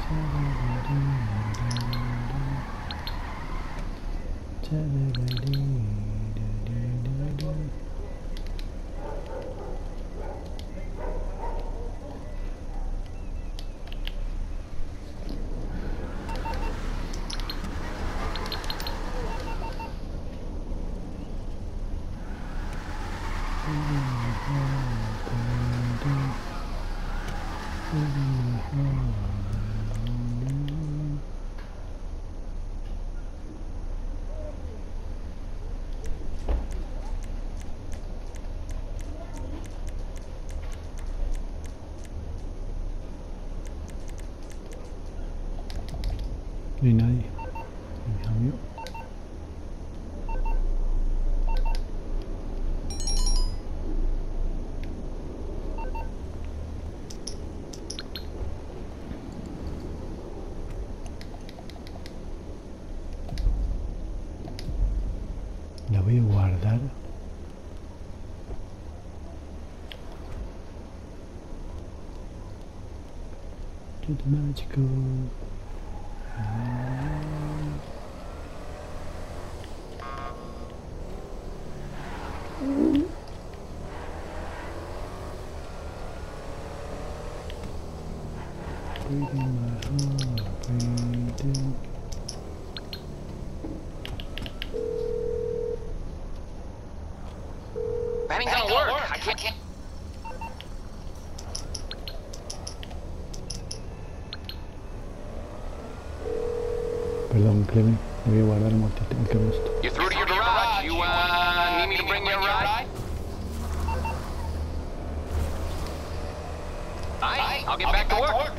No hay nadie. Hija mío. La voy a guardar. To the magical. Breathing my heart, breathing. That ain't gonna work. I can't. Perdón, Clemen, me voy a guardar el motito, el que me gusta. You're through to your garage. You need me to bring you a ride? Aye, I'll get back to work.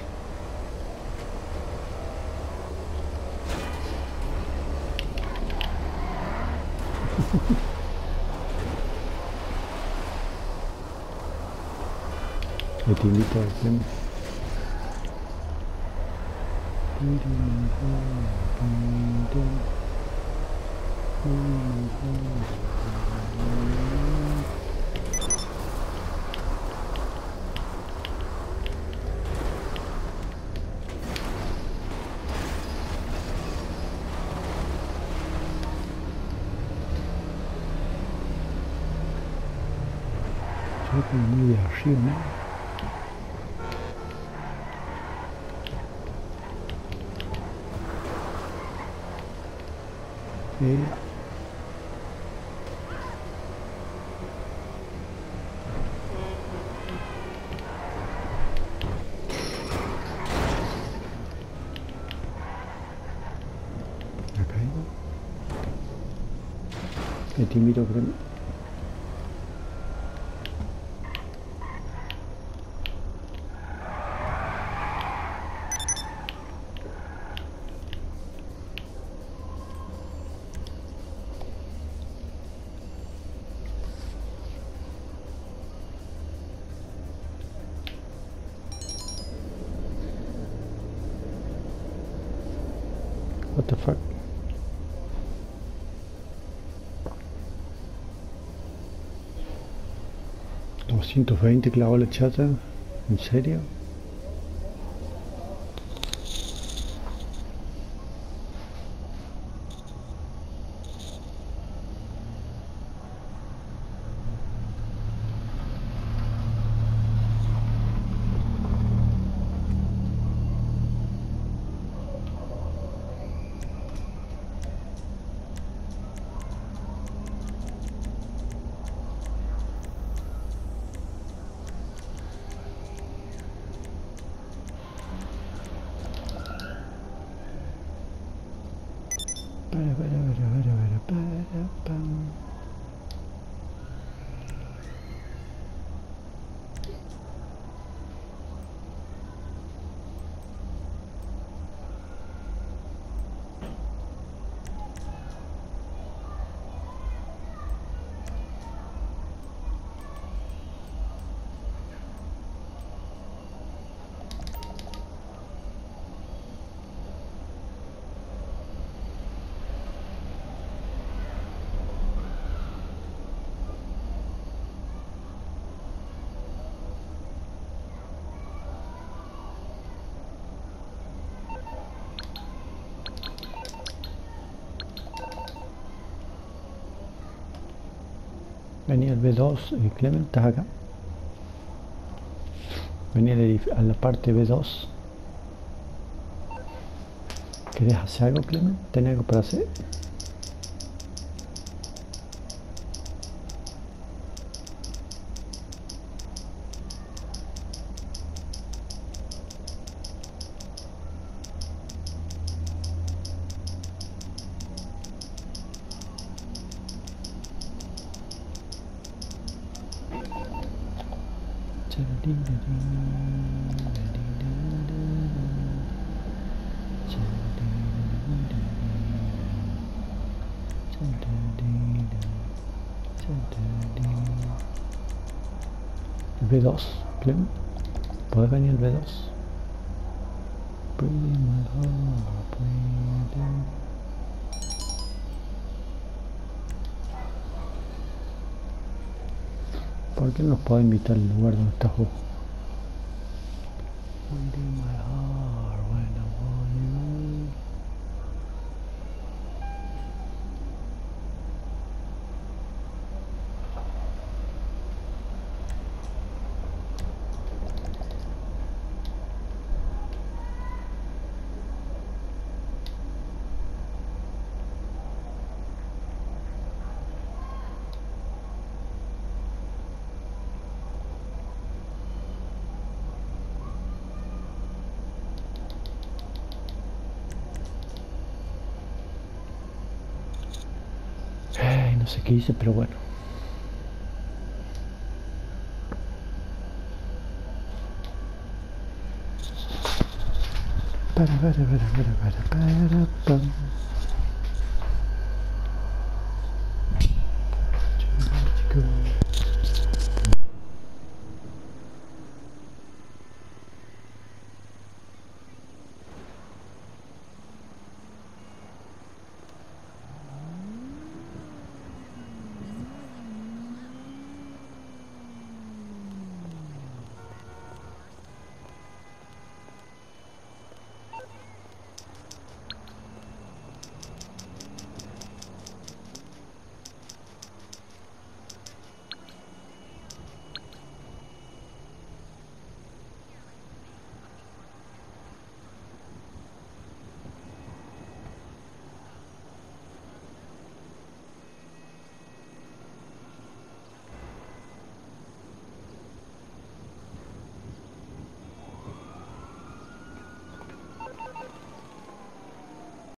Yo te invito a Clemen. Soy como muy de arriba, ¿no? ¿Ha caído? Te invito a que... What the fuck? ¿220 clavó la chata? ¿En serio? Pam. Vení al B2, Clement, ¿estás acá? Vení a la parte B2. ¿Querés hacer algo, Clement? ¿Tenés algo para hacer? El B2, Clem, ¿podés venir al B2? ¿Por qué no nos puedo invitar al lugar donde estás vos? No sé qué hice, pero bueno. Para, pam.